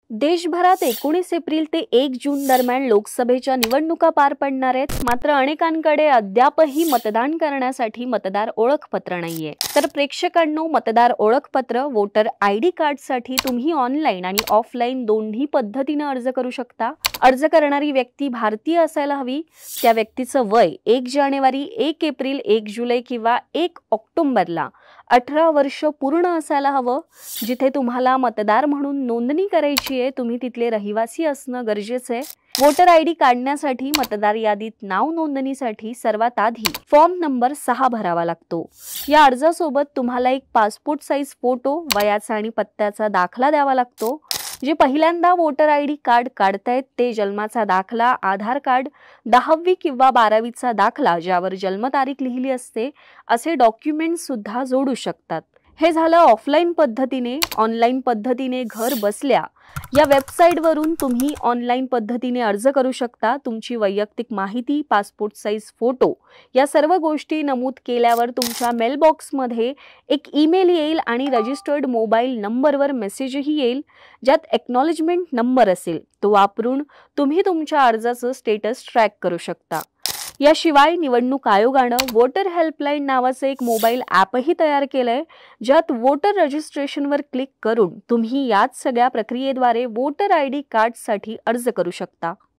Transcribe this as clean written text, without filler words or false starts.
देशभरात 19 एप्रिल ते 1 जून दरम्यान लोकसभेच्या निवडणुका पार पडणार आहेत. मात्र अनेकांकडे अद्यापही मतदान करण्यासाठी मतदार ओळखपत्र नाहीये. तर प्रेक्षकांनो, मतदार ओळखपत्र वोटर आयडी कार्डसाठी तुम्ही ऑनलाईन आणि ऑफलाईन दोन्ही पद्धतीने अर्ज करू शकता. अर्ज करणारी व्यक्ती भारतीय असायला हवी. त्या व्यक्तीचं वय 1 जानेवारी, 1 एप्रिल, 1 जुलै किंवा 1 ऑक्टोबरला 18 वर्ष पूर्ण असायला हवं. जिथे तुम्हाला मतदार म्हणून नोंदणी करायची आहे तुम्ही तिथले रहिवासी असणं गरजेचं आहे. वोटर आयडी काढण्यासाठी मतदार यादीत नाव नोंदणीसाठी सर्वात आधी फॉर्म नंबर 6 भरावा लागतो. या अर्जासोबत तुम्हाला एक पासपोर्ट साईज फोटो, वयाचा आणि पत्त्याचा दाखला द्यावा लागतो. जे पहिल्यांदा वोटर आयडी कार्ड काढतायत ते जन्माचा दाखला, आधार कार्ड, 10वी किंवा 12वीचा दाखला ज्यावर जन्मतारीख लिहिली असते असे डॉक्युमेंट सुद्धा जोडू शकतात. हे झालं ऑफलाईन पद्धतीने. ऑनलाईन पद्धतीने घर बसल्या या वेबसाईटवरून तुम्ही ऑनलाईन पद्धतीने अर्ज करू शकता. तुमची वैयक्तिक माहिती, पासपोर्ट साईज फोटो या सर्व गोष्टी नमूद केल्यावर तुमच्या मेलबॉक्समध्ये एक ईमेल येईल आणि रजिस्टर्ड मोबाईल नंबरवर मेसेजही येईल ज्यात एक्नॉलेजमेंट नंबर असेल. तो वापरून तुम्ही तुमच्या अर्जाचं स्टेटस ट्रॅक करू शकता. याशिवाय निवडणूक आयोगानं वोटर हेल्पलाईन नावाचं एक मोबाईल ॲपही तयार केलंय ज्यात वोटर रजिस्ट्रेशनवर क्लिक करून तुम्ही याच सगळ्या प्रक्रियेद्वारे वोटर आयडी कार्डसाठी अर्ज करू शकता.